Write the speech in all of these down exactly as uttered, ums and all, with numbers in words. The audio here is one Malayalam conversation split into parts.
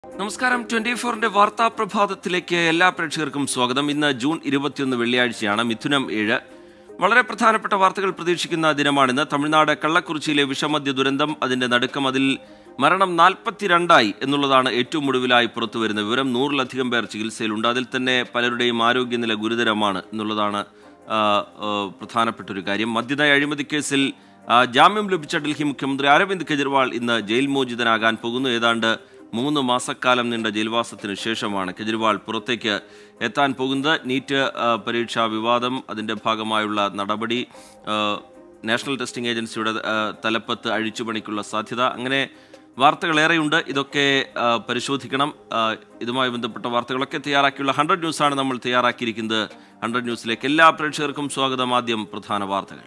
നമസ്കാരം. ട്വന്റി ഫോറിന്റെ വാർത്താ പ്രഭാതത്തിലേക്ക് എല്ലാ പ്രേക്ഷകർക്കും സ്വാഗതം. ഇന്ന് ജൂൺ ഇരുപത്തിയൊന്ന് വെള്ളിയാഴ്ചയാണ്, മിഥുനം ഏഴ്. വളരെ പ്രധാനപ്പെട്ട വാർത്തകൾ പ്രതീക്ഷിക്കുന്ന ദിനമാണിന്ന്. തമിഴ്നാട് കള്ളക്കുറിച്ചിയിലെ വിഷമദ്യ ദുരന്തം, അതിന്റെ നടുക്കം, അതിൽ മരണം നാൽപ്പത്തിരണ്ടായി എന്നുള്ളതാണ് ഏറ്റവും ഒടുവിലായി പുറത്തുവരുന്ന വിവരം. നൂറിലധികം പേർ ചികിത്സയിലുണ്ട്. അതിൽ തന്നെ പലരുടെയും ആരോഗ്യനില ഗുരുതരമാണ് എന്നുള്ളതാണ് പ്രധാനപ്പെട്ടൊരു കാര്യം. മദ്യനയ അഴിമതി കേസിൽ ജാമ്യം ലഭിച്ച ഡൽഹി മുഖ്യമന്ത്രി അരവിന്ദ് കെജ്രിവാൾ ഇന്ന് ജയിൽ മോചിതനാകാൻ പോകുന്നു. ഏതാണ്ട് മൂന്ന് മാസക്കാലം നീണ്ട ജയിൽവാസത്തിന് ശേഷമാണ് കെജ്രിവാൾ പുറത്തേക്ക് എത്താൻ പോകുന്നത്. നീറ്റ് പരീക്ഷാ വിവാദം, അതിൻ്റെ ഭാഗമായുള്ള നടപടി, നാഷണൽ ടെസ്റ്റിംഗ് ഏജൻസിയുടെ തലപ്പത്ത് അഴിച്ചുപണിക്കുള്ള സാധ്യത, അങ്ങനെ വാർത്തകളേറെയുണ്ട്. ഇതൊക്കെ പരിശോധിക്കണം. ഇതുമായി ബന്ധപ്പെട്ട വാർത്തകളൊക്കെ തയ്യാറാക്കിയുള്ള ഹൺഡ്രഡ് ന്യൂസാണ് നമ്മൾ തയ്യാറാക്കിയിരിക്കുന്നത്. ഹൺഡ്രഡ് ന്യൂസിലേക്ക് എല്ലാ പ്രേക്ഷകർക്കും സ്വാഗതം. ആദ്യം പ്രധാന വാർത്തകൾ.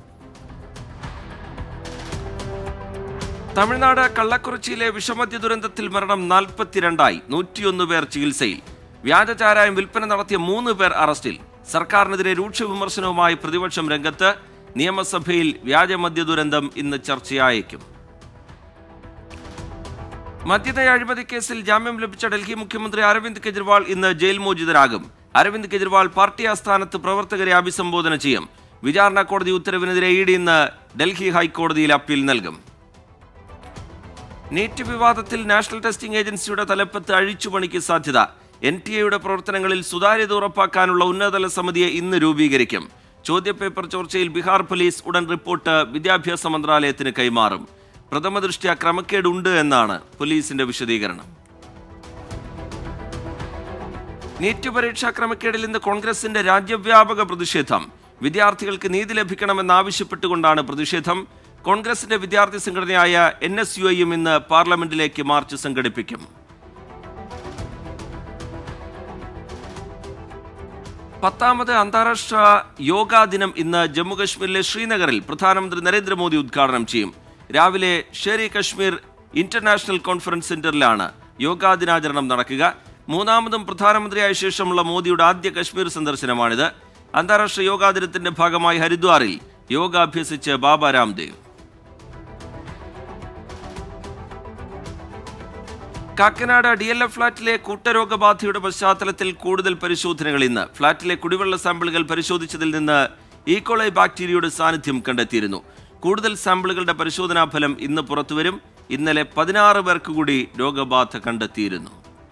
തമിഴ്നാട് കള്ളക്കുറിച്ചിയിലെ വിഷമദ്യ ദുരന്തത്തിൽ മരണം നാൽപ്പത്തിരണ്ടായി. നൂറ്റിയൊന്ന് പേർ ചികിത്സയിൽ. വ്യാജചാരായം വിൽപ്പന നടത്തിയ മൂന്ന് പേർ അറസ്റ്റിൽ. സർക്കാരിനെതിരെ രൂക്ഷ വിമർശനവുമായി പ്രതിപക്ഷം രംഗത്ത്. നിയമസഭയിൽ വ്യാജമദ്യ ദുരന്തം ഇന്ന് ചർച്ചയായേക്കും. മദ്യനയ അഴിമതി കേസിൽ ജാമ്യം ലഭിച്ച ഡൽഹി മുഖ്യമന്ത്രി അരവിന്ദ് കെജ്രിവാൾ ഇന്ന് ജയിൽ മോചിതനാകും. അരവിന്ദ് കെജ്രിവാൾ പാർട്ടി ആസ്ഥാനത്ത് പ്രവർത്തകരെ അഭിസംബോധന ചെയ്യും. വിചാരണ കോടതി ഉത്തരവിനെതിരെ ഇ ഡി ഇന്ന് ഡൽഹി ഹൈക്കോടതിയിൽ അപ്പീൽ നൽകും. നീറ്റ് വിവാദത്തിൽ നാഷണൽ ടെസ്റ്റിംഗ് ഏജൻസിയുടെ തലപ്പത്ത് അഴിച്ചുപണിക്ക് സാധ്യത. എൻ ടി എയുടെ പ്രവർത്തനങ്ങളിൽ സുതാര്യത ഉറപ്പാക്കാനുള്ള ഉന്നതതല സമിതിയെ ഇന്ന് രൂപീകരിക്കും. ചോദ്യപേപ്പർ ചോർച്ചയിൽ ബീഹാർ പോലീസ് ഉടൻ റിപ്പോർട്ട് വിദ്യാഭ്യാസ മന്ത്രാലയത്തിന് കൈമാറും. പ്രഥമദൃഷ്ട്യാ ക്രമക്കേടുണ്ട് എന്നാണ് പോലീസിന്റെ വിശദീകരണം. നീറ്റ് പരീക്ഷാ ക്രമക്കേടിൽ ഇന്ന് കോൺഗ്രസിന്റെ രാജ്യവ്യാപക പ്രതിഷേധം. വിദ്യാർത്ഥികൾക്ക് നീതി ലഭിക്കണമെന്നാവശ്യപ്പെട്ടുകൊണ്ടാണ് പ്രതിഷേധം. കോൺഗ്രസിന്റെ വിദ്യാർത്ഥി സംഘടനയായ എൻ എസ് യു ഐയും ഇന്ന് പാർലമെന്റിലേക്ക് മാർച്ച് സംഘടിപ്പിക്കും. പത്താമത് അന്താരാഷ്ട്ര യോഗാ ദിനം ഇന്ന് ജമ്മുകശ്മീരിലെ ശ്രീനഗറിൽ പ്രധാനമന്ത്രി നരേന്ദ്രമോദി ഉദ്ഘാടനം ചെയ്യും. രാവിലെ ഷേരി കശ്മീർ ഇന്റർനാഷണൽ കോൺഫറൻസ് സെന്ററിലാണ് യോഗാ ദിനാചരണം നടക്കുക. മൂന്നാമതും പ്രധാനമന്ത്രിയായ ശേഷമുള്ള മോദിയുടെ ആദ്യ കശ്മീർ സന്ദർശനമാണിത്. അന്താരാഷ്ട്ര യോഗാ ദിനത്തിന്റെ ഭാഗമായി ഹരിദ്വാറിൽ യോഗ അഭ്യസിച്ച് Baba Ramdev. Kakkanad D L F ഫ്ളാറ്റിലെ കൂട്ടരോഗബാധയുടെ പശ്ചാത്തലത്തിൽ കൂടുതൽ പരിശോധനകൾ ഇന്ന്. ഫ്ളാറ്റിലെ കുടിവെള്ള സാമ്പിളുകൾ പരിശോധിച്ചതിൽ നിന്ന് ഈക്കോളൈ ബാക്ടീരിയയുടെ സാന്നിധ്യം കണ്ടെത്തിയിരുന്നു. കൂടുതൽ സാമ്പിളുകളുടെ പരിശോധനാ ഫലം ഇന്ന് പുറത്തുവരും. ഇന്നലെ പതിനാറ് പേർക്ക് കൂടി രോഗബാധ കണ്ടെത്തിയിരുന്നു.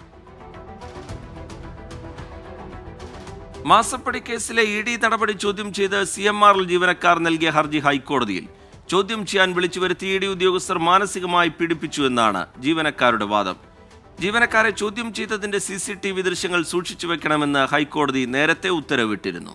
മാസപ്പടി കേസിലെ ഇ ഡി നടപടി ചോദ്യം ചെയ്ത് സി എം ആറിൽ ജീവനക്കാർ നൽകിയ ഹർജി ഹൈക്കോടതിയിൽ. ചോദ്യം ചെയ്യാൻ വിളിച്ചു വരുത്തി ഇ ഡി ഉദ്യോഗസ്ഥർ മാനസികമായി പീഡിപ്പിച്ചു എന്നാണ് ജീവനക്കാരുടെ വാദം. ജീവനക്കാരെ ചോദ്യം ചെയ്തതിന്റെ സി സി ടി വി ദൃശ്യങ്ങൾ സൂക്ഷിച്ചു വെക്കണമെന്ന് ഹൈക്കോടതി നേരത്തെ ഉത്തരവിട്ടിരുന്നു.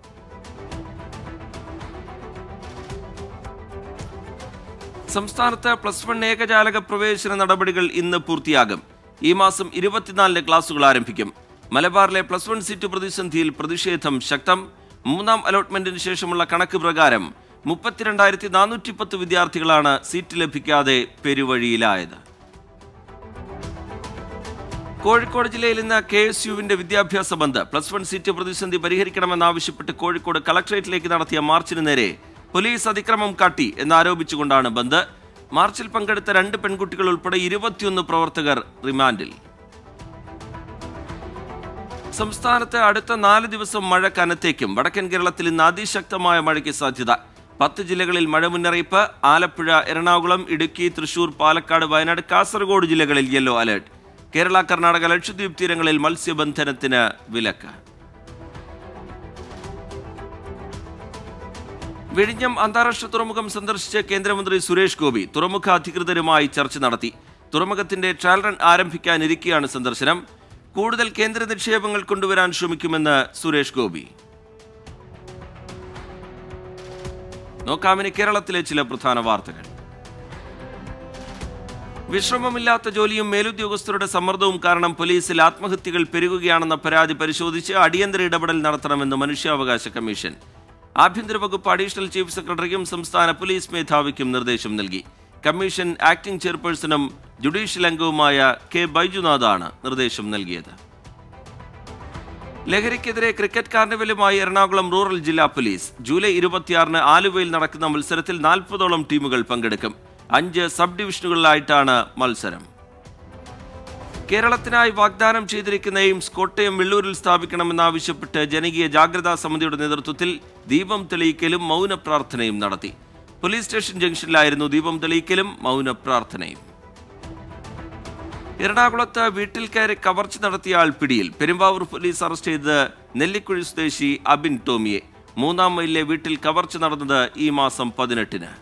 സംസ്ഥാനത്ത് പ്ലസ് വൺ ഏകജാലക പ്രവേശന നടപടികൾ ഇന്ന് പൂർത്തിയാകും. ഈ മാസം ഇരുപത്തിനാലിന് ക്ലാസുകൾ ആരംഭിക്കും. മലബാറിലെ പ്ലസ് വൺ സീറ്റ് പ്രതിസന്ധിയിൽ പ്രതിഷേധം ശക്തം. മൂന്നാം അലോട്ട്മെന്റിന് ശേഷമുള്ള കണക്ക് പ്രകാരം മുപ്പത്തിരണ്ടായിരത്തി നാനൂറ്റി പത്ത് വിദ്യാർത്ഥികളാണ് സീറ്റ് ലഭിക്കാതെ പെരുവഴിയിലായത്. കോഴിക്കോട് ജില്ലയിൽ ഇന്ന് കെ എസ് യുവിന്റെ വിദ്യാഭ്യാസ ബന്ദ്. പ്ലസ് വൺ സീറ്റ് പ്രതിസന്ധി പരിഹരിക്കണമെന്നാവശ്യപ്പെട്ട് കോഴിക്കോട് കളക്ടറേറ്റിലേക്ക് നടത്തിയ മാർച്ചിന് നേരെ പോലീസ് അതിക്രമം കാട്ടി എന്നാരോപിച്ചുകൊണ്ടാണ് ബന്ദ്. മാർച്ചിൽ പങ്കെടുത്ത രണ്ട് പെൺകുട്ടികൾ ഉൾപ്പെടെ ഇരുപത്തിയൊന്ന് പ്രവർത്തകർ റിമാൻഡിൽ. സംസ്ഥാനത്ത് അടുത്ത നാല് ദിവസം മഴ കനത്തേക്കും. വടക്കൻ കേരളത്തിൽ ഇന്ന് അതിശക്തമായ മഴയ്ക്ക് സാധ്യത. പത്ത് ജില്ലകളിൽ മഴ മുന്നറിയിപ്പ്. ആലപ്പുഴ, എറണാകുളം, ഇടുക്കി, തൃശൂർ, പാലക്കാട്, വയനാട്, കാസർഗോഡ് ജില്ലകളിൽ യെല്ലോ അലർട്ട്. കേരള, കർണാടക, ലക്ഷദ്വീപ് തീരങ്ങളിൽ മത്സ്യബന്ധനത്തിന് വിലക്ക്. വിഴിഞ്ഞം അന്താരാഷ്ട്ര തുറമുഖം സന്ദർശിച്ച് കേന്ദ്രമന്ത്രി സുരേഷ് ഗോപി തുറമുഖ അധികൃതരുമായി ചർച്ച നടത്തി. തുറമുഖത്തിന്റെ ട്രയൽ റൺ ആരംഭിക്കാനിരിക്കെയാണ് സന്ദർശനം. കൂടുതൽ കേന്ദ്ര നിക്ഷേപങ്ങൾ കൊണ്ടുവരാൻ ശ്രമിക്കുമെന്ന് സുരേഷ് ഗോപി. നോക്കാമിനി കേരളത്തിലെ ചില പ്രധാന വാർത്തകൾ. വിശ്രമമില്ലാത്ത ജോലിയും മേലുദ്യോഗസ്ഥരുടെ സമ്മർദ്ദവും കാരണം പോലീസിൽ ആത്മഹത്യകൾ പെരുകുകയാണെന്ന പരാതി പരിശോധിച്ച് അടിയന്തര ഇടപെടൽ നടത്തണമെന്ന് മനുഷ്യാവകാശ കമ്മീഷൻ. ആഭ്യന്തര വകുപ്പ് അഡീഷണൽ ചീഫ് സെക്രട്ടറിക്കും സംസ്ഥാന പോലീസ് മേധാവിക്കും നിർദ്ദേശം നൽകി. കമ്മീഷൻ ആക്ടിംഗ് ചെയർപേഴ്സണും ജുഡീഷ്യൽ അംഗവുമായ കെ ബൈജുനാഥാണ് നിർദ്ദേശം നൽകിയത്. ലഹരിക്കെതിരെ ക്രിക്കറ്റ് കാർണിവലുമായി എറണാകുളം റൂറൽ ജില്ലാ പോലീസ്. ജൂലൈ ഇരുപത്തിയാറിന് ആലുവയിൽ നടക്കുന്ന മത്സരത്തിൽ നാൽപ്പതോളം ടീമുകൾ പങ്കെടുക്കും. അഞ്ച് സബ് ഡിവിഷനുകളിലായിട്ടാണ് മത്സരം. കേരളത്തിനായി വാഗ്ദാനം ചെയ്തിരിക്കുന്ന എയിംസ് കോട്ടയം വെള്ളൂരിൽ സ്ഥാപിക്കണമെന്നാവശ്യപ്പെട്ട് ജനകീയ ജാഗ്രതാ സമിതിയുടെ നേതൃത്വത്തിൽ ദീപം തെളിയിക്കലും മൗന പ്രാർത്ഥനയും നടത്തി. പോലീസ് സ്റ്റേഷൻ ജംഗ്ഷനിലായിരുന്നു ദീപം തെളിയിക്കലും മൗന പ്രാർത്ഥനയും. എറണാകുളത്ത് വീട്ടിൽ കയറി കവർച്ച നടത്തിയ ആൾ പിടിയിൽ. പെരുമ്പാവൂർ പോലീസ് അറസ്റ്റ് ചെയ്ത് നെല്ലിക്കുഴി സ്വദേശി അബിൻ ടോമിയെ. മൂന്നാം മൈലിലെ വീട്ടിൽ കവർച്ച നടന്നത് ഈ മാസം പതിനെട്ടിന്.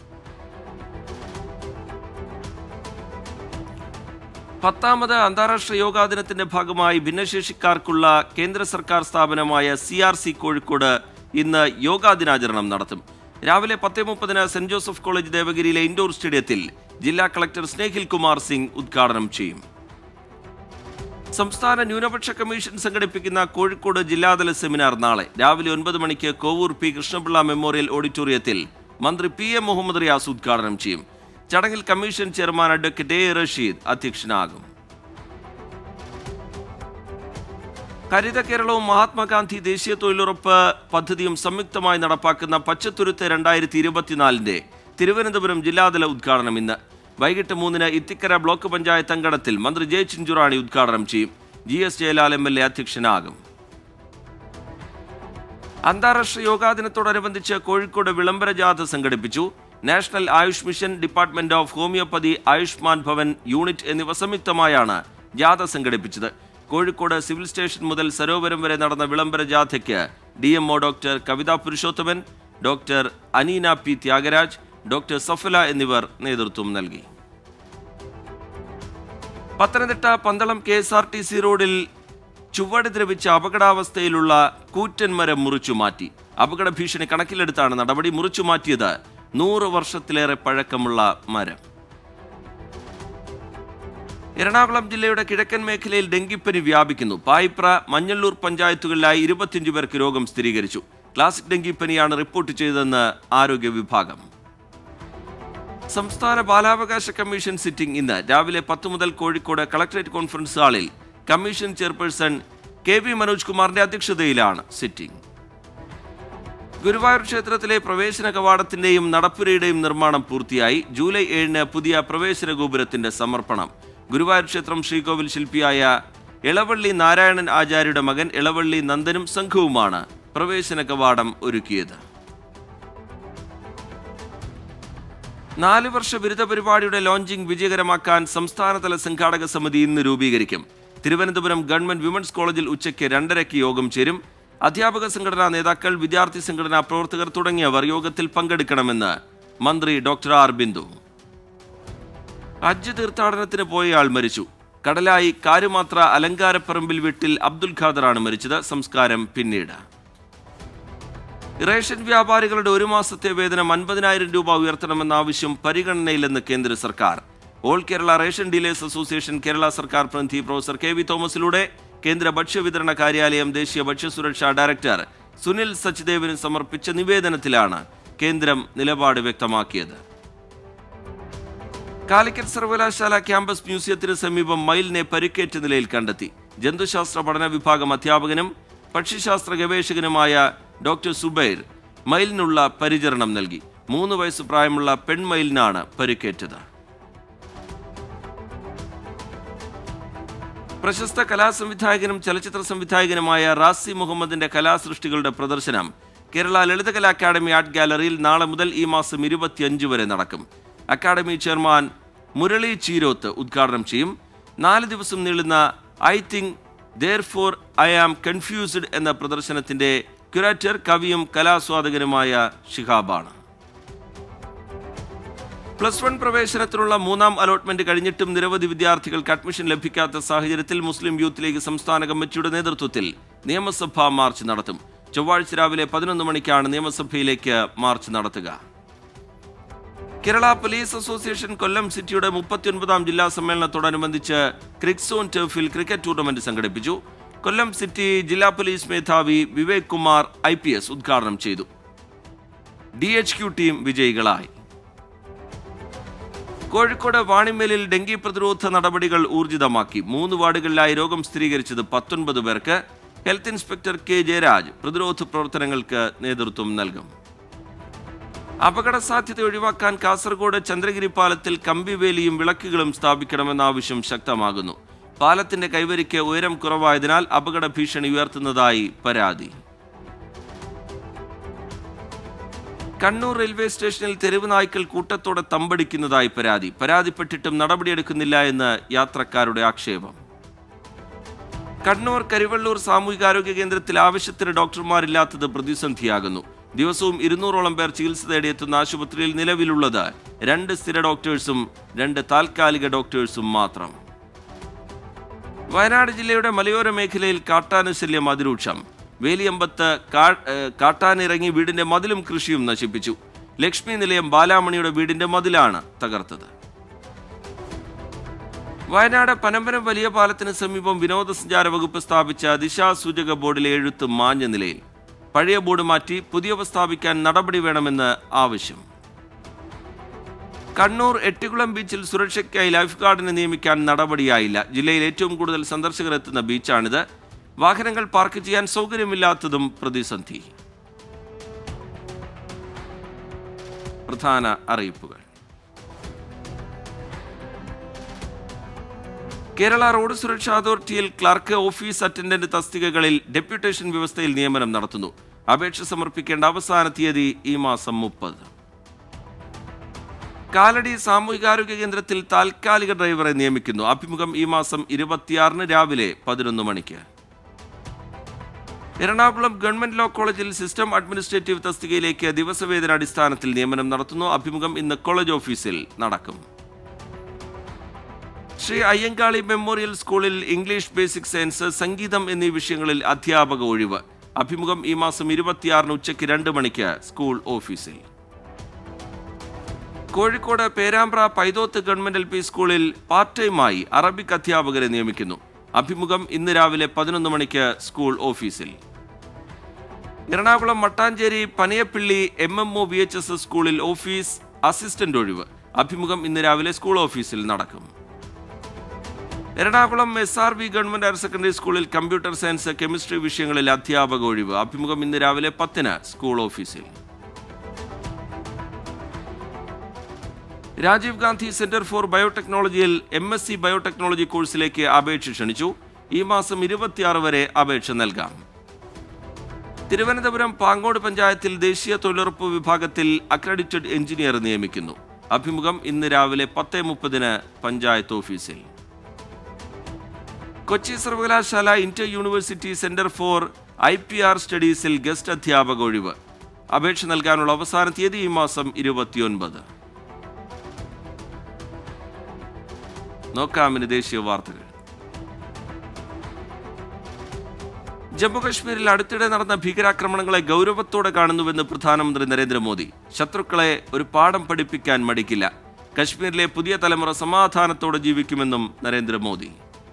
പത്താമത് അന്താരാഷ്ട്ര യോഗാ ദിനത്തിന്റെ ഭാഗമായി ഭിന്നശേഷിക്കാർക്കുള്ള കേന്ദ്ര സർക്കാർ സ്ഥാപനമായ സി ആർ സി കോഴിക്കോട് ഇന്ന് യോഗാ ദിനാചരണം നടത്തും. രാവിലെ പത്ത് മുപ്പതിന് സെന്റ് ജോസഫ് കോളേജ് ദേവഗിരിയിലെ ഇൻഡോർ സ്റ്റേഡിയത്തിൽ ജില്ലാ കളക്ടർ സ്നേഹിൽ കുമാർ സിംഗ് ഉദ്ഘാടനം ചെയ്യും. സംസ്ഥാന ന്യൂനപക്ഷ കമ്മീഷൻ സംഘടിപ്പിക്കുന്ന കോഴിക്കോട് ജില്ലാതല സെമിനാർ നാളെ രാവിലെ ഒൻപത് മണിക്ക് കോവൂർ പി കൃഷ്ണപിള്ള മെമ്മോറിയൽ ഓഡിറ്റോറിയത്തിൽ മന്ത്രി പി എ മുഹമ്മദ് റിയാസ് ഉദ്ഘാടനം ചെയ്യും. ചടങ്ങിൽ commission chairman advocate A Rasheed അധ്യക്ഷനാകും. ഹരിത കേരളവും മഹാത്മാഗാന്ധി ദേശീയ തൊഴിലുറപ്പ് പദ്ധതിയും സംയുക്തമായി നടപ്പാക്കുന്ന പച്ചത്തുരുത്ത് രണ്ടായിരത്തി ഇരുപത്തിനാലിന്റെ തിരുവനന്തപുരം ജില്ലാതല ഉദ്ഘാടനം ഇന്ന് വൈകിട്ട് മൂന്നിന് ഇത്തിക്കര ബ്ലോക്ക് പഞ്ചായത്ത് അങ്കണത്തിൽ മന്ത്രി ജെ ചിഞ്ചുറാണി ഉദ്ഘാടനം ചെയ്യും. G S Jayalal M L A അധ്യക്ഷനാകും. അന്താരാഷ്ട്ര യോഗാ ദിനത്തോടനുബന്ധിച്ച് കോഴിക്കോട് വിളംബര ജാഥ സംഘടിപ്പിച്ചു. National Ayush mission, department of homoeopathy, Ayushman Bhavan unit എന്നിവ സംയുക്തമായാണ് ജാഥ സംഘടിപ്പിച്ചത്. കോഴിക്കോട് സിവിൽ സ്റ്റേഷൻ മുതൽ സരോവരം വരെ നടന്ന വിളംബര ജാഥയ്ക്ക് D M O doctor Kavitha Purushothaman, doctor Aneena P Thyagaraj, doctor Safala എന്നിവർ നേതൃത്വം നൽകി. Pathanamthitta Pandalam K S R T C റോഡിൽ ചുവട് ദ്രവിച്ച അപകടാവസ്ഥയിലുള്ള കൂറ്റൻ മരം മുറിച്ചുമാറ്റി. അപകട ഭീഷണി കണക്കിലെടുത്താണ് നടപടി. മുറിച്ചുമാറ്റിയത് നൂറ് വർഷത്തിലേറെ പഴക്കമുള്ള മരം. എറണാകുളം ജില്ലയുടെ കിഴക്കൻ മേഖലയിൽ ഡെങ്കിപ്പനി വ്യാപിക്കുന്നു. പായിപ്ര, മഞ്ഞള്ളൂർ പഞ്ചായത്തുകളിലായി ഇരുപത്തിയഞ്ചു പേർക്ക് രോഗം സ്ഥിരീകരിച്ചു. ക്ലാസിക് ഡെങ്കിപ്പനിയാണ് റിപ്പോർട്ട് ചെയ്തതെന്ന് ആരോഗ്യ വിഭാഗം. സംസ്ഥാന ബാലാവകാശ കമ്മീഷൻ സിറ്റിംഗ് ഇന്ന് രാവിലെ പത്ത് മുതൽ കോഴിക്കോട് കളക്ടറേറ്റ് കോൺഫറൻസ് ഹാളിൽ commission chairperson K V Manoj കുമാറിന്റെ അധ്യക്ഷതയിലാണ് സിറ്റിംഗ്. ഗുരുവായൂർ ക്ഷേത്രത്തിലെ പ്രവേശന കവാടത്തിന്റെയും നടപ്പുരയുടെയും നിർമ്മാണം പൂർത്തിയായി. ജൂലൈ ഏഴിന് പുതിയ പ്രവേശന ഗോപുരത്തിന്റെ സമർപ്പണം. ഗുരുവായൂർ ക്ഷേത്രം ശ്രീകോവിൽ ശില്പിയായ എളവള്ളി നാരായണൻ ആചാര്യയുടെ മകൻ എളവള്ളി നന്ദനും സംഘവുമാണ് പ്രവേശന കവാടം ഒരുക്കിയത്. നാല് വർഷ ബിരുദ പരിപാടിയുടെ ലോഞ്ചിംഗ് വിജയകരമാക്കാൻ സംസ്ഥാനതല സംഘാടക സമിതി ഇന്ന് രൂപീകരിക്കും. തിരുവനന്തപുരം ഗവൺമെന്റ് വിമൻസ് കോളേജിൽ ഉച്ചയ്ക്ക് രണ്ടരയ്ക്ക് യോഗം ചേരും. അധ്യാപക സംഘടനാ നേതാക്കൾ, വിദ്യാർത്ഥി സംഘടനാ പ്രവർത്തകർ തുടങ്ങിയവർ യോഗത്തിൽ പങ്കെടുക്കണമെന്ന് മന്ത്രി ഡോക്ടർ ആർ ബിന്ദു. ഹജ്ജ് തീർത്ഥാടനത്തിന് പോയയാൾ മരിച്ചു. കടലായി കാരുമാത്ര അലങ്കാരപ്പറമ്പിൽ വീട്ടിൽ അബ്ദുൽ ഖാദറാണ് മരിച്ചത്. സംസ്കാരം പിന്നീട്. റേഷൻ വ്യാപാരികളുടെ ഒരു മാസത്തെ വേതനം അൻപതിനായിരം രൂപ ഉയർത്തണമെന്ന ആവശ്യം പരിഗണനയിലെന്ന് കേന്ദ്ര സർക്കാർ. All Kerala ration dealers association Kerala സർക്കാർ പ്രതിനിധി പ്രൊഫസർ കെ വി തോമസിലൂടെ കേന്ദ്ര ഭക്ഷ്യവിതരണ കാര്യാലയം ദേശീയ ഭക്ഷ്യസുരക്ഷാ ഡയറക്ടർ സുനിൽ സച്ദേവിന് സമർപ്പിച്ച നിവേദനത്തിലാണ് കേന്ദ്രം നിലപാട് വ്യക്തമാക്കിയത്. കാലിക്കറ്റ് സർവകലാശാല ക്യാമ്പസ് മ്യൂസിയത്തിന് സമീപം മയിലിനെ പരിക്കേറ്റ നിലയിൽ കണ്ടെത്തി. ജന്തുശാസ്ത്ര പഠന വിഭാഗം അധ്യാപകനും പക്ഷിശാസ്ത്ര ഗവേഷകനുമായ ഡോക്ടർ സുബൈർ മയിലിനുള്ള പരിചരണം നൽകി. മൂന്ന് വയസ്സ് പ്രായമുള്ള പെൺമയിലിനാണ് പരിക്കേറ്റത്. പ്രശസ്ത കലാസംവിധായകനും ചലച്ചിത്ര സംവിധായകനുമായ റാസി മുഹമ്മദിന്റെ കലാസൃഷ്ടികളുടെ പ്രദർശനം കേരള ലളിതകലാ അക്കാദമി ആർട്ട് ഗാലറിയിൽ നാളെ മുതൽ ഈ മാസം ഇരുപത്തിയഞ്ച് വരെ നടക്കും. അക്കാദമി ചെയർമാൻ മുരളി ചീരോത്ത് ഉദ്ഘാടനം ചെയ്യും. നാല് ദിവസം നീളുന്ന I think therefore I am confused എന്ന പ്രദർശനത്തിന്റെ ക്യൂറേറ്റർ കവിയും കലാസ്വാദകനുമായ ഷിഹാബാണ്. പ്ലസ് വൺ പ്രവേശനത്തിനുള്ള മൂന്നാം അലോട്ട്മെന്റ് കഴിഞ്ഞിട്ടും നിരവധി വിദ്യാർത്ഥികൾക്ക് അഡ്മിഷൻ ലഭിക്കാത്ത സാഹചര്യത്തിൽ മുസ്ലിം യൂത്ത് ലീഗ് സംസ്ഥാന കമ്മിറ്റിയുടെ നേതൃത്വത്തിൽ നിയമസഭാ മാർച്ച് നടത്തും. ചൊവ്വാഴ്ച രാവിലെ പതിനൊന്ന് മണിക്കാണ് നിയമസഭയിലേക്ക് മാർച്ച് നടത്തുക. കേരള പോലീസ് അസോസിയേഷൻ കൊല്ലം സിറ്റിയുടെ മുപ്പത്തിയൊൻപതാം ജില്ലാ സമ്മേളനത്തോടനുബന്ധിച്ച് ക്രിക്സോൺ ടർഫിൽ ക്രിക്കറ്റ് ടൂർണമെന്റ് സംഘടിപ്പിച്ചു. കൊല്ലം സിറ്റി ജില്ലാ പോലീസ് മേധാവി Vivek Kumar I P S ഉദ്ഘാടനം ചെയ്തു. ഡി എച്ച് ക്യു ടീം വിജയികളായി. കോഴിക്കോട് വാണിമേലിൽ ഡെങ്കി പ്രതിരോധ നടപടികൾ ഊർജിതമാക്കി. മൂന്ന് വാർഡുകളിലായി രോഗം സ്ഥിരീകരിച്ചത് പത്തൊൻപത് പേർക്ക്. ഹെൽത്ത് ഇൻസ്പെക്ടർ കെ ജയരാജ് പ്രതിരോധ പ്രവർത്തനങ്ങൾക്ക് നേതൃത്വം നൽകും. അപകട സാധ്യത ഒഴിവാക്കാൻ കാസർഗോഡ് ചന്ദ്രഗിരി പാലത്തിൽ കമ്പിവേലിയും വിളക്കുകളും സ്ഥാപിക്കണമെന്ന ആവശ്യം ശക്തമാകുന്നു. പാലത്തിന്റെ കൈവരിക്ക് ഉയരം കുറവായതിനാൽ അപകട ഭീഷണി ഉയർത്തുന്നതായി പരാതി. കണ്ണൂർ റെയിൽവേ സ്റ്റേഷനിൽ തെരുവ് നായ്ക്കൾ കൂട്ടത്തോടെ തമ്പടിക്കുന്നതായി പരാതി. പരാതിപ്പെട്ടിട്ടും നടപടിയെടുക്കുന്നില്ല എന്ന് യാത്രക്കാരുടെ ആക്ഷേപം. കണ്ണൂർ കരിവള്ളൂർ സാമൂഹികാരോഗ്യ കേന്ദ്രത്തിൽ ആവശ്യത്തിന് ഡോക്ടർമാരില്ലാത്തത് പ്രതിസന്ധിയാകുന്നു. ദിവസവും ഇരുന്നൂറോളം പേർ ചികിത്സ തേടിയെത്തുന്ന ആശുപത്രിയിൽ നിലവിലുള്ളത് രണ്ട് സ്ഥിര ഡോക്ടേഴ്സും രണ്ട് താൽക്കാലിക ഡോക്ടേഴ്സും മാത്രം. വയനാട് ജില്ലയുടെ മലയോര മേഖലയിൽ കാട്ടാന ശല്യം അതിരൂക്ഷം. വേലിയമ്പത്ത് കാട്ടാനിറങ്ങി വീടിന്റെ മതിലും കൃഷിയും നശിപ്പിച്ചു. ലക്ഷ്മി നിലയം ബാലാമണിയുടെ വീടിന്റെ മതിലാണ് തകർത്തത്. വയനാട് പനമ്പരം വലിയ പാലത്തിന് സമീപം വിനോദസഞ്ചാര വകുപ്പ് സ്ഥാപിച്ച ദിശാസൂചക ബോർഡിലെ എഴുത്ത് മാഞ്ഞ നിലയിൽ. പഴയ ബോർഡ് മാറ്റി പുതിയവ സ്ഥാപിക്കാൻ നടപടി വേണമെന്ന് ആവശ്യം. കണ്ണൂർ എട്ടിക്കുളം ബീച്ചിൽ സുരക്ഷയ്ക്കായി ലൈഫ് ഗാർഡിനെ നിയമിക്കാൻ നടപടിയായില്ല. ജില്ലയിൽ ഏറ്റവും കൂടുതൽ സന്ദർശകർ എത്തുന്ന ബീച്ചാണിത്. വാഹനങ്ങൾ പാർക്ക് ചെയ്യാൻ സൗകര്യമില്ലാത്തതും പ്രതിസന്ധി. പ്രധാന അറിയിപ്പുകൾ. കേരള റോഡ് സുരക്ഷാ അതോറിറ്റിയിൽ ക്ലർക്ക്, ഓഫീസ് അറ്റൻഡന്റ് തസ്തികകളിൽ ഡെപ്യൂട്ടേഷൻ വ്യവസ്ഥയിൽ നിയമനം നടത്തുന്നു. അപേക്ഷ സമർപ്പിക്കേണ്ട അവസാന തീയതി ഈ മാസം മുപ്പത്. കാലടി സാമൂഹികാരോഗ്യ കേന്ദ്രത്തിൽ താൽക്കാലിക ഡ്രൈവറെ നിയമിക്കുന്നു. അഭിമുഖം ഈ മാസം ഇരുപത്തിയാറിന് രാവിലെ പതിനൊന്ന് മണിക്ക്. എറണാകുളം ഗവൺമെന്റ് ലോ കോളേജിൽ സിസ്റ്റം അഡ്മിനിസ്ട്രേറ്റീവ് തസ്തികയിലേക്ക് ദിവസവേതന അടിസ്ഥാനത്തിൽ നിയമനം നടത്തുന്നു. അഭിമുഖം ഇന്ന് കോളേജ് ഓഫീസിൽ നടക്കും. ശ്രീ അയ്യങ്കാളി മെമ്മോറിയൽ സ്കൂളിൽ ഇംഗ്ലീഷ്, ബേസിക് സയൻസ്, സംഗീതം എന്നീ വിഷയങ്ങളിൽ അധ്യാപക ഒഴിവ്. അഭിമുഖം ഈ മാസം ഇരുപത്തിയാറിന് ഉച്ചയ്ക്ക് രണ്ട് മണിക്ക് സ്കൂൾ ഓഫീസിൽ. Kozhikode Perambra Paithoth government L P സ്കൂളിൽ പാർട്ട് ടൈമായി അറബിക് അധ്യാപകരെ നിയമിക്കുന്നു. അഭിമുഖം ഇന്ന് രാവിലെ പതിനൊന്ന് മണിക്ക് സ്കൂൾ ഓഫീസിൽ. Ernakulam Mattancherry Panayappilly M M O V H S S സ്കൂളിൽ ഓഫീസ് അസിസ്റ്റന്റ് ഒഴിവ്. അഭിമുഖം ഇന്ന് രാവിലെ സ്കൂൾ ഓഫീസിൽ നടക്കും. Ernakulam S R V government higher secondary സ്കൂളിൽ കമ്പ്യൂട്ടർ സയൻസ്, കെമിസ്ട്രി വിഷയങ്ങളിൽ അധ്യാപക ഒഴിവ്. അഭിമുഖം ഇന്ന് രാവിലെ പത്തിന് സ്കൂൾ ഓഫീസിൽ. രാജീവ് ഗാന്ധി സെന്റർ ഫോർ ബയോടെക്നോളജിയിൽ എം എസ് സി ബയോടെക്നോളജി കോഴ്സിലേക്ക് അപേക്ഷ ക്ഷണിച്ചു. ഈ മാസം ഇരുപത്തിയാറ് വരെ അപേക്ഷ നൽകാം. തിരുവനന്തപുരം പാങ്ങോട് പഞ്ചായത്തിൽ ദേശീയ തൊഴിലുറപ്പ് വിഭാഗത്തിൽ അക്രഡിറ്റഡ് എഞ്ചിനീയർ നിയമിക്കുന്നു. അഭിമുഖം ഇന്ന് രാവിലെ പത്ത് മുപ്പതിന് പഞ്ചായത്ത് ഓഫീസിൽ. കൊച്ചി സർവകലാശാല inter university centre for I P R സ്റ്റഡീസിൽ ഗസ്റ്റ് അധ്യാപക ഒഴിവ്. അപേക്ഷ നൽകാനുള്ള അവസാന തീയതി ഈ മാസം ഇരുപത്തിയൊൻപത്. നോക്കാമിന് ദേശീയ വാർത്തകൾ. ജമ്മുകശ്മീരിൽ അടുത്തിടെ നടന്ന ഭീകരാക്രമണങ്ങളെ ഗൗരവത്തോടെ കാണുന്നുവെന്ന് പ്രധാനമന്ത്രി നരേന്ദ്രമോദി. ശത്രുക്കളെ ഒരു പാഠം പഠിപ്പിക്കാൻ മടിക്കില്ല. കശ്മീരിലെ പുതിയ തലമുറ സമാധാനത്തോടെ ജീവിക്കുമെന്നും നരേന്ദ്രമോദി.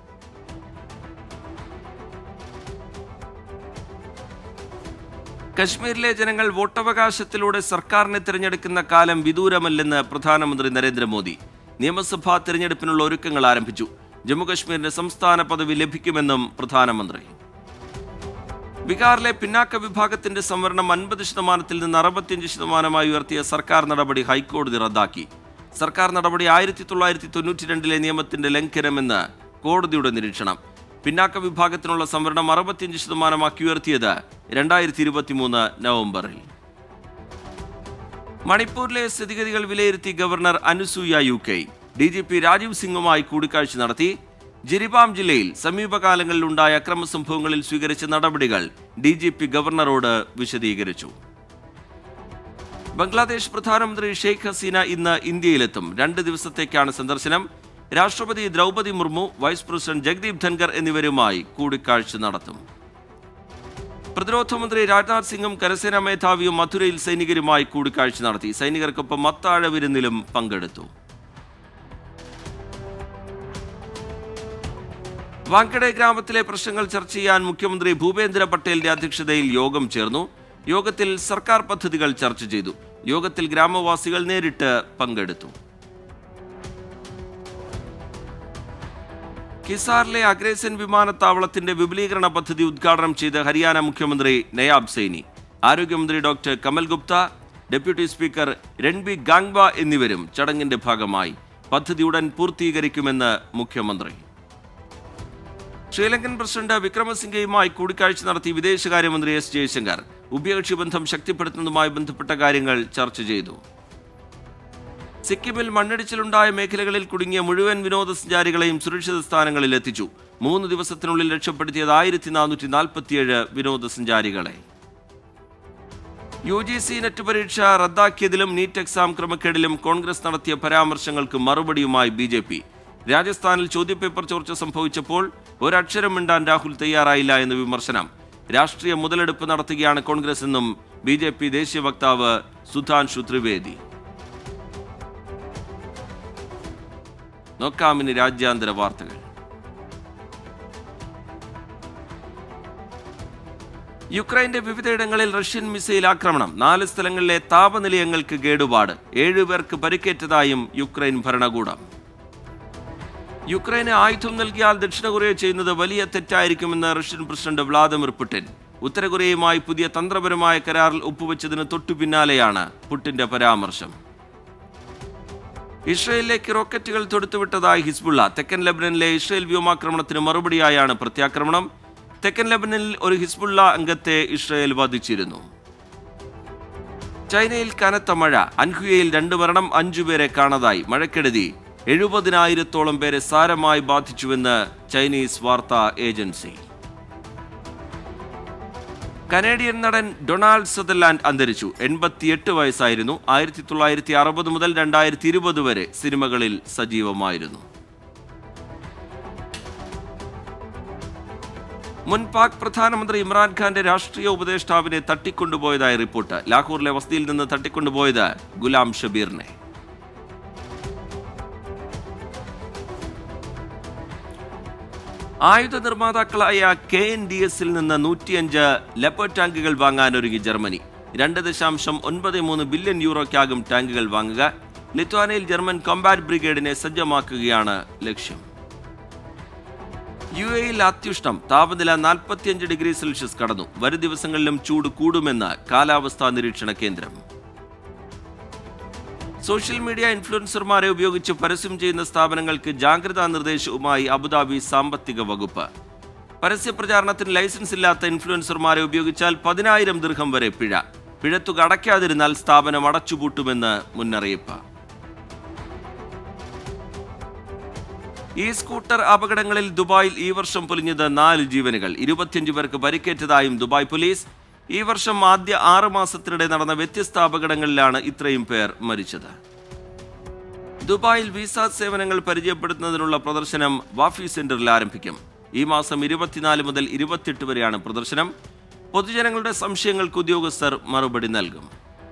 കശ്മീരിലെ ജനങ്ങൾ വോട്ടവകാശത്തിലൂടെ സർക്കാരിനെ തിരഞ്ഞെടുക്കുന്ന കാലം വിദൂരമല്ലെന്ന് പ്രധാനമന്ത്രി നരേന്ദ്രമോദി. നിയമസഭാ തിരഞ്ഞെടുപ്പിനുള്ള ഒരുക്കങ്ങൾ ആരംഭിച്ചു. ജമ്മുകശ്മീരിന് സംസ്ഥാന പദവി ലഭിക്കുമെന്നും പ്രധാനമന്ത്രി. ബീഹാറിലെ പിന്നാക്ക വിഭാഗത്തിന്റെ സംവരണം അൻപത് ശതമാനത്തിൽ നിന്ന് അറുപത്തിയഞ്ച് ശതമാനമായി ഉയർത്തിയ സർക്കാർ നടപടി ഹൈക്കോടതി റദ്ദാക്കി. സർക്കാർ നടപടി ആയിരത്തി തൊള്ളായിരത്തി തൊണ്ണൂറ്റി രണ്ടിലെ നിയമത്തിന്റെ ലംഘനമെന്ന് കോടതിയുടെ നിരീക്ഷണം. പിന്നാക്ക വിഭാഗത്തിനുള്ള സംവരണം അറുപത്തിയഞ്ച് ശതമാനമാക്കി ഉയർത്തിയത് രണ്ടായിരത്തി ഇരുപത്തി മൂന്ന് നവംബറിൽ. മണിപ്പൂരിലെ സ്ഥിതിഗതികൾ വിലയിരുത്തി governor Anusuiya U K D G P Rajiv സിംഗുമായി കൂടിക്കാഴ്ച നടത്തി. ജിരിബാം ജില്ലയിൽ സമീപകാലങ്ങളിൽ ഉണ്ടായ അക്രമ സംഭവങ്ങളിൽ സ്വീകരിച്ച നടപടികൾ ഡി ജി പി ഗവർണറോട് വിശദീകരിച്ചു. ബംഗ്ലാദേശ് പ്രധാനമന്ത്രി ഷെയ്ഖ് ഹസീന ഇന്ന് ഇന്ത്യയിലെത്തും. രണ്ട് ദിവസത്തേക്കാണ് സന്ദർശനം. രാഷ്ട്രപതി ദ്രൗപദി മുർമു, വൈസ് പ്രസിഡന്റ് ജഗ്ദീപ് ധൻഖർ എന്നിവരുമായി കൂടിക്കാഴ്ച നടത്തും. പ്രതിരോധ മന്ത്രി രാജ്നാഥ് സിംഗും കരസേനാ മേധാവിയും മഥുരയിൽ സൈനികരുമായി കൂടിക്കാഴ്ച നടത്തി. സൈനികർക്കൊപ്പം അത്താഴ വിരുന്നിലും പങ്കെടുത്തു. വാങ്കഡെ ഗ്രാമത്തിലെ പ്രശ്നങ്ങൾ ചർച്ച ചെയ്യാൻ മുഖ്യമന്ത്രി ഭൂപേന്ദ്ര പട്ടേലിന്റെ അധ്യക്ഷതയിൽ യോഗം ചേർന്നു. യോഗത്തിൽ സർക്കാർ പദ്ധതികൾ ചർച്ച ചെയ്തു. യോഗത്തിൽ ഗ്രാമവാസികൾ നേരിട്ട് പങ്കെടുത്തു. ഹിസാറിലെ അഗ്രേസൻ വിമാനത്താവളത്തിന്റെ വിപുലീകരണ പദ്ധതി ഉദ്ഘാടനം ചെയ്ത് ഹരിയാന മുഖ്യമന്ത്രി നയാബ് സൈനി. ആരോഗ്യമന്ത്രി doctor Kamal Gupta, deputy speaker Ranbir Gangwa എന്നിവരും ചടങ്ങിന്റെ ഭാഗമായി. പദ്ധതി ഉടൻ പൂർത്തീകരിക്കുമെന്ന് മുഖ്യമന്ത്രി. ശ്രീലങ്കൻ പ്രസിഡന്റ് വിക്രമസിംഗയുമായി കൂടിക്കാഴ്ച നടത്തി വിദേശകാര്യമന്ത്രി എസ് ജയശങ്കർ. ഉഭയകക്ഷി ബന്ധം ശക്തിപ്പെടുത്തുന്നതുമായി ബന്ധപ്പെട്ട കാര്യങ്ങൾ ചർച്ച ചെയ്തു. സിക്കിമിൽ മണ്ണിടിച്ചിലുണ്ടായ മേഖലകളിൽ കുടുങ്ങിയ മുഴുവൻ വിനോദസഞ്ചാരികളെയും സുരക്ഷിത സ്ഥാനങ്ങളിൽ എത്തിച്ചു. മൂന്ന് ദിവസത്തിനുള്ളിൽ രക്ഷപ്പെടുത്തിയത് ആയിരത്തി നാനൂറ്റി നാൽപ്പത്തിയേഴ് വിനോദസഞ്ചാരികളെ. യു ജി സി നെറ്റ് പരീക്ഷ റദ്ദാക്കിയതിലും നീറ്റ് എക്സാം ക്രമക്കേടിലും കോൺഗ്രസ് നടത്തിയ പരാമർശങ്ങൾക്ക് മറുപടിയുമായി ബി ജെ പി. രാജസ്ഥാനിൽ ചോദ്യപേപ്പർ ചോർച്ച സംഭവിച്ചപ്പോൾ ഒരക്ഷരം മിണ്ടാൻ രാഹുൽ തയ്യാറായില്ല എന്ന് വിമർശനം. രാഷ്ട്രീയ മുതലെടുപ്പ് നടത്തുകയാണ് കോൺഗ്രസ് എന്നും ബി ജെ പി ദേശീയ വക്താവ് സുധാൻഷു ത്രിവേദി. നോക്കാമിനി രാജ്യാന്തര വാർത്തകൾ. യുക്രൈന്റെ വിവിധയിടങ്ങളിൽ റഷ്യൻ മിസൈൽ ആക്രമണം. നാല് സ്ഥലങ്ങളിലെ താപനിലയങ്ങൾക്ക് കേടുപാട്. ഏഴുപേർക്ക് പരിക്കേറ്റതായും യുക്രൈൻ ഭരണകൂടം. യുക്രൈന് ആയുധം നൽകിയാൽ ദക്ഷിണ കൊറിയ ചെയ്യുന്നത് വലിയ തെറ്റായിരിക്കുമെന്ന് റഷ്യൻ പ്രസിഡന്റ് വ്ളാദിമിർ പുടിൻ. ഉത്തര കൊറിയയുമായി പുതിയ തന്ത്രപരമായ കരാറിൽ ഒപ്പുവെച്ചതിന് തൊട്ടു പിന്നാലെയാണ് പുടിന്റെ പരാമർശം. ഇസ്രയേലിലേക്ക് റോക്കറ്റുകൾ തൊടുത്തുവിട്ടതായി ഹിസ്ബുള്ള. തെക്കൻ ലെബനനിലെ ഇസ്രയേൽ വ്യോമാക്രമണത്തിന് മറുപടിയായാണ് പ്രത്യാക്രമണം. തെക്കൻ ലെബനനിൽ ഒരു ഹിസ്ബുള്ള അംഗത്തെ ഇസ്രയേൽ വധിച്ചിരുന്നു. ചൈനയിൽ കനത്ത മഴ. അൻഹുയയിൽ രണ്ട് മരണം, അഞ്ചുപേരെ കാണാതായി. മഴക്കെടുതി എഴുപതിനായിരത്തോളം പേരെ സാരമായി ബാധിച്ചുവെന്ന് ചൈനീസ് വാർത്താ ഏജൻസി. കനേഡിയൻ നടൻ ഡൊണാൾഡ് സദർലാൻഡ് അന്തരിച്ചു. എൺപത്തിയെട്ട് വയസ്സായിരുന്നു. ആയിരത്തി തൊള്ളായിരത്തി അറുപത് മുതൽ രണ്ടായിരത്തി ഇരുപത് വരെ സിനിമകളിൽ സജീവമായിരുന്നു. മുൻ പാക് പ്രധാനമന്ത്രി ഇമ്രാൻഖാന്റെ രാഷ്ട്രീയ ഉപദേഷ്ടാവിനെ തട്ടിക്കൊണ്ടുപോയതായി റിപ്പോർട്ട്. ലാഹോറിലെ വസതിയിൽ നിന്ന് തട്ടിക്കൊണ്ടുപോയത് ഗുലാം ഷബീറിനെ. ആയുധ നിർമ്മാതാക്കളായ കെ എൻ ഡി എസിൽ നിന്ന് നൂറ്റിയഞ്ച് ലെപ്പേർഡ് ടാങ്കുകൾ വാങ്ങാൻ ഒരുങ്ങി ജർമ്മനി. രണ്ട് ദശാംശം ഒൻപത് മൂന്ന് ബില്യൺ യൂറോയ്ക്കാകും ടാങ്കുകൾ വാങ്ങുക. ലിത്വാനിയയിൽ ജർമ്മൻ കോമ്പാറ്റ് ബ്രിഗേഡിനെ സജ്ജമാക്കുകയാണ് ലക്ഷ്യം. യു എയിൽ അത്യുഷ്ണം. താപനില നാൽപ്പത്തിയഞ്ച് ഡിഗ്രി സെൽഷ്യസ് കടന്നു. വരും ദിവസങ്ങളിലും ചൂട് കൂടുമെന്ന് കാലാവസ്ഥാ നിരീക്ഷണ കേന്ദ്രം. സോഷ്യൽ മീഡിയ ഇൻഫ്ലുവൻസർമാരെ ഉപയോഗിച്ച് പരസ്യം ചെയ്യുന്ന സ്ഥാപനങ്ങൾക്ക് ജാഗ്രതാ നിർദ്ദേശവുമായി അബുദാബി സാമ്പത്തിക വകുപ്പ്. പരസ്യപ്രചാരണത്തിന് ലൈസൻസ് ഇല്ലാത്ത ഇൻഫ്ലുവൻസർമാരെ ഉപയോഗിച്ചാൽ പതിനായിരം ദിർഹം വരെ പിഴ. പിഴത്തുക അടയ്ക്കാതിരുന്നാൽ സ്ഥാപനം അടച്ചുപൂട്ടുമെന്ന് മുന്നറിയിപ്പ്. ഈ സ്കൂട്ടർ അപകടങ്ങളിൽ ദുബായിൽ ഈ വർഷം പൊലിഞ്ഞത് നാല് ജീവനുകൾ. ഇരുപത്തിയഞ്ച് പേർക്ക് പരിക്കേറ്റതായും ദുബായ് പോലീസ്. ഈ വർഷം ആദ്യ ആറ് മാസത്തിനിടെ നടന്ന വ്യത്യസ്ത അപകടങ്ങളിലാണ് ഇത്രയും പേർ മരിച്ചത്. ദുബായിൽ വിസ സേവനങ്ങൾ പരിചയപ്പെടുത്തുന്നതിനുള്ള പ്രദർശനം വാഫി സെന്ററിൽ ആരംഭിക്കും. ഈ മാസം ഇരുപത്തിനാല് മുതൽ ഇരുപത്തിയെട്ട് വരെയാണ് പ്രദർശനം. പൊതുജനങ്ങളുടെ സംശയങ്ങൾക്ക് ഉദ്യോഗസ്ഥർ മറുപടി നൽകും.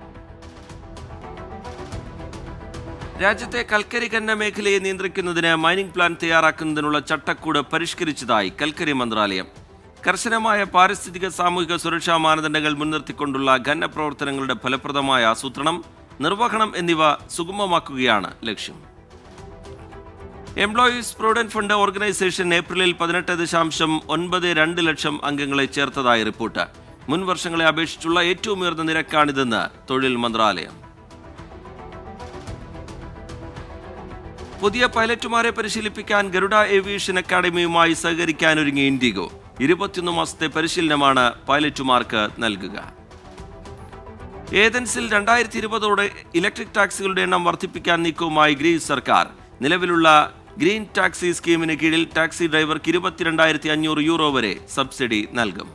രാജ്യത്തെ കൽക്കരി ഖനന മേഖലയെ നിയന്ത്രിക്കുന്നതിന് മൈനിംഗ് പ്ലാൻ തയ്യാറാക്കുന്നതിനുള്ള ചട്ടക്കൂട് പരിഷ്കരിച്ചതായി കൽക്കരി മന്ത്രാലയം. കർശനമായ പാരിസ്ഥിതിക സാമൂഹിക സുരക്ഷാ മാനദണ്ഡങ്ങൾ മുൻനിർത്തിക്കൊണ്ടുള്ള ഖനന പ്രവർത്തനങ്ങളുടെ ഫലപ്രദമായ ആസൂത്രണം, നിർവഹണം എന്നിവ സുഗമമാക്കുകയാണ് ലക്ഷ്യം. എംപ്ലോയീസ് പ്രൊവിഡന്റ് ഫണ്ട് ഓർഗനൈസേഷൻ ഏപ്രിലിൽ പതിനെട്ട് ദശാംശം ഒൻപത് രണ്ട് ലക്ഷം അംഗങ്ങളെ ചേർത്തതായി റിപ്പോർട്ട്. മുൻ വർഷങ്ങളെ അപേക്ഷിച്ചുള്ള ഏറ്റവും ഉയർന്ന നിരക്കാണിതെന്ന് തൊഴിൽ മന്ത്രാലയം. പുതിയ പൈലറ്റുമാരെ പരിശീലിപ്പിക്കാൻ ഗരുഡ ഏവിയേഷൻ അക്കാദമിയുമായി സഹകരിക്കാനൊരുങ്ങി ഇൻഡിഗോ. ഇരുപത്തിയൊന്ന് മാസത്തെ പരിശീലനമാണ് പൈലറ്റുമാർക്ക് നൽകുക. ഏതൻസിൽ രണ്ടായിരത്തി ഇരുപതോടെ ഇലക്ട്രിക് ടാക്സികളുടെ എണ്ണം വർദ്ധിപ്പിക്കാൻ നീക്കവുമായി ഗ്രീസ് സർക്കാർ. നിലവിലുള്ള ഗ്രീൻ ടാക്സി സ്കീമിന് കീഴിൽ ടാക്സി ഡ്രൈവർക്ക് ഇരുപത്തിരണ്ടായിരത്തി അഞ്ഞൂറ് യൂറോ വരെ സബ്സിഡി നൽകും.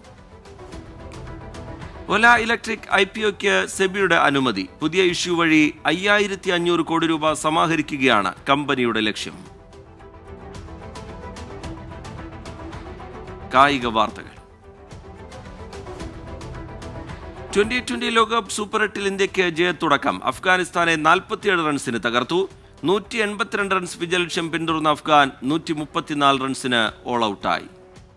ഒല ഇലക്ട്രിക് ഐ പി ഒക്ക് സെബിയുടെ അനുമതി. പുതിയ ഇഷ്യൂ വഴി അയ്യായിരത്തി അഞ്ഞൂറ് കോടി രൂപ സമാഹരിക്കുകയാണ് കമ്പനിയുടെ ലക്ഷ്യം. കായിക വാർത്തകൾ. ട്വന്റി ട്വന്റി ലോകകപ്പ് സൂപ്പർ എട്ടിൽ ഇന്ത്യക്ക് ജയത്തുടക്കം. അഫ്ഗാനിസ്ഥാനെ നാൽപ്പത്തിയേഴ് റൺസിന് തകർത്തു. നൂറ്റി എൺപത്തിരണ്ട് റൺസ് വിജയലക്ഷ്യം പിന്തുടർന്ന അഫ്ഗാൻ നൂറ്റി മുപ്പത്തിനാല് റൺസിന് ഓൾ ഔട്ടായി.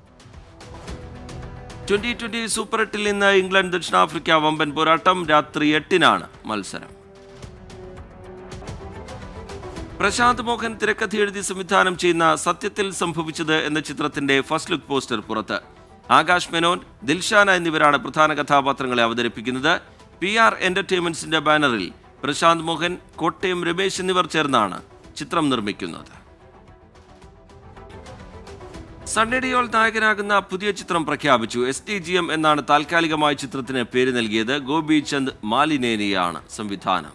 ട്വന്റി ട്വന്റി സൂപ്പർ എട്ടിൽ നിന്ന് ഇംഗ്ലണ്ട് ദക്ഷിണാഫ്രിക്ക വമ്പൻ പോരാട്ടം. രാത്രി എട്ടിനാണ് മത്സരം. പ്രശാന്ത് മോഹൻ തിരക്കഥ എഴുതി സംവിധാനം ചെയ്യുന്ന സത്യത്തിൽ സംഭവിച്ചത് എന്ന ചിത്രത്തിന്റെ ഫസ്റ്റ് ലുക്ക് പോസ്റ്റർ പുറത്ത്. ആകാശ് മേനോൻ, ദിൽഷാന എന്നിവരാണ് പ്രധാന കഥാപാത്രങ്ങളെ അവതരിപ്പിക്കുന്നത്. പി ആർ എന്റർടൈൻമെന്റ്സിന്റെ ബാനറിൽ പ്രശാന്ത് മോഹൻ, കോട്ടയം രമേശ് എന്നിവർ ചേർന്നാണ് ചിത്രം നിർമ്മിക്കുന്നത്. സണ്ണി ഡിയോൾ നായകനാകുന്ന പുതിയ ചിത്രം പ്രഖ്യാപിച്ചു. എസ് ടി ജി എം എന്നാണ് താൽക്കാലികമായി ചിത്രത്തിന് പേര് നൽകിയത്. ഗോപി ചന്ദ് മാലിനേനിയാണ് സംവിധാനം.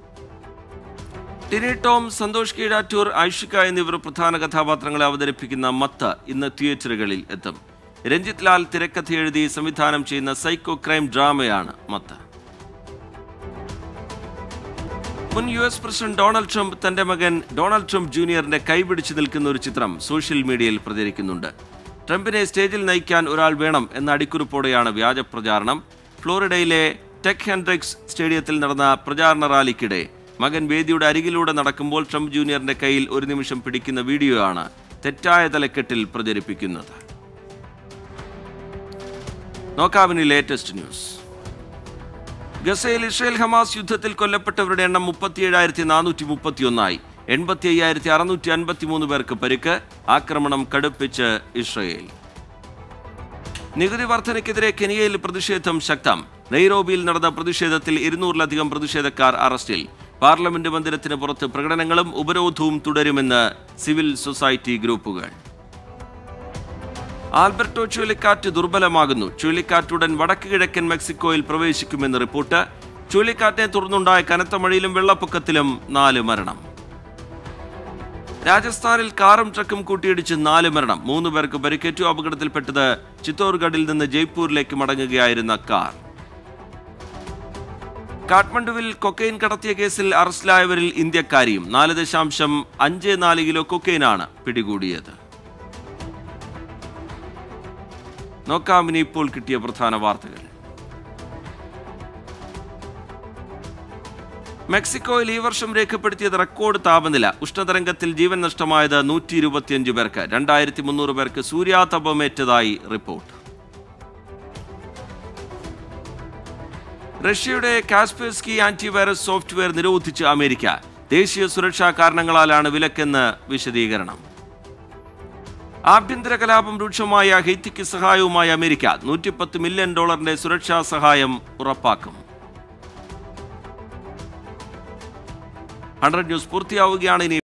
ടിനി ടോം, സന്തോഷ് കീഴാറ്റൂർ, ഐഷിക എന്നിവർ പ്രധാന കഥാപാത്രങ്ങളെ അവതരിപ്പിക്കുന്ന മത്ത് ഇന്ന് തിയേറ്ററുകളിൽ എത്തും. രഞ്ജിത്ത് ലാൽ തിരക്കഥ എഴുതി സംവിധാനം ചെയ്യുന്ന സൈക്കോ ക്രൈം ഡ്രാമയാണ് മത്ത്. മുൻ U S president Donald Trump തന്റെ മകൻ ഡൊണാൾഡ് ട്രംപ് ജൂനിയറിന്റെ കൈപിടിച്ചു നിൽക്കുന്ന ഒരു ചിത്രം സോഷ്യൽ മീഡിയയിൽ പ്രചരിക്കുന്നുണ്ട്. ട്രംപിനെ സ്റ്റേജിൽ നയിക്കാൻ ഒരാൾ വേണം എന്ന അടിക്കുറിപ്പോടെയാണ് വ്യാജ പ്രചാരണം. ഫ്ലോറിഡയിലെ ടെക് ഹെൻഡ്രിക്സ് സ്റ്റേഡിയത്തിൽ നടന്ന പ്രചാരണ റാലിക്കിടെ മകൻ വേദിയുടെ അരികിലൂടെ നടക്കുമ്പോൾ ട്രംപ് ജൂനിയറിന്റെ കയ്യിൽ ഒരു നിമിഷം പിടിക്കുന്ന വീഡിയോയാണ് തെറ്റായ തലക്കെട്ടിൽ പ്രചരിപ്പിക്കുന്നത്. നോക്കാവിനി ലേറ്റസ്റ്റ് ന്യൂസ്. ഗസയിൽ ഇസ്രയേൽ ഹമാസ് യുദ്ധത്തിൽ കൊല്ലപ്പെട്ടവരുടെ എണ്ണം മുപ്പത്തിയേഴായിരത്തി നാനൂറ്റി മുപ്പത്തിയൊന്നായി. എൺപത്തി അയ്യായിരത്തി അറുന്നൂറ്റി അൻപത്തി മൂന്ന് പേർക്ക് പരിക്ക്. ആക്രമണം കടുപ്പിച്ച് ഇസ്രയേൽ. നികുതി വർധനയ്ക്കെതിരെ കെനിയയിൽ പ്രതിഷേധം ശക്തം. നൈറോബിയിൽ നടന്ന പ്രതിഷേധത്തിൽ ഇരുന്നൂറിലധികം പ്രതിഷേധക്കാർ അറസ്റ്റിൽ. പാർലമെന്റ് മന്ദിരത്തിന് പുറത്ത് പ്രകടനങ്ങളും ഉപരോധവും തുടരുമെന്ന് സിവിൽ സൊസൈറ്റി ഗ്രൂപ്പുകൾ. ആൽബർട്ടോ ചുഴലിക്കാറ്റ് ദുർബലമാകുന്നു. ചുഴലിക്കാറ്റുടൻ വടക്ക് കിഴക്കൻ മെക്സിക്കോയിൽ പ്രവേശിക്കുമെന്ന് റിപ്പോർട്ട്. ചുഴലിക്കാറ്റിനെ തുടർന്നുണ്ടായ കനത്ത മഴയിലും വെള്ളപ്പൊക്കത്തിലും നാല് മരണം. രാജസ്ഥാനിൽ കാറും ട്രക്കും കൂട്ടിയിടിച്ച് നാല് മരണം. മൂന്ന് പേർക്ക് പരിക്കേറ്റു. അപകടത്തിൽപ്പെട്ടത് ചിത്തോർഗഡിൽ നിന്ന് ജയ്പൂരിലേക്ക് മടങ്ങുകയായിരുന്ന കാർ. കാഠ്മണ്ഡുവിൽ കൊക്കൈൻ കടത്തിയ കേസിൽ അറസ്റ്റിലായവരിൽ ഇന്ത്യക്കാരിയും. നാല് ദശാംശം അഞ്ച് നാല് കിലോ കൊക്കൈനാണ് പിടികൂടിയത്. നോക്കാം ഇനി ഇപ്പോൾ കിട്ടിയ പ്രധാന വാർത്തകൾ. മെക്സിക്കോയിൽ ഈ വർഷം രേഖപ്പെടുത്തിയത് റെക്കോർഡ് താപനില. ഉഷ്ണതരംഗത്തിൽ ജീവൻ നഷ്ടമായത് നൂറ്റി ഇരുപത്തിയഞ്ച് പേർക്ക്. രണ്ടായിരത്തി മുന്നൂറ് പേർക്ക് സൂര്യാതപമേറ്റതായി റിപ്പോർട്ട്. റഷ്യയുടെ കാസ്പെർസ്കി ആന്റിവൈറസ് സോഫ്റ്റ്വെയർ നിരോധിച്ച് അമേരിക്ക. ദേശീയ സുരക്ഷാ കാരണങ്ങളാലാണ് വിലക്കെന്ന് വിശദീകരണം. ആഭ്യന്തര കലാപം രൂക്ഷമായ ഹെയ്ത്തിക്ക് സഹായവുമായി അമേരിക്ക. നൂറ്റിപ്പത്ത് മില്യൺ ഡോളറിന്റെ സുരക്ഷാ സഹായം ഉറപ്പാക്കും. ഹൺഡ്രഡ് ന്യൂസ് പൂർത്തിയാവുകയാണ്. ഇനി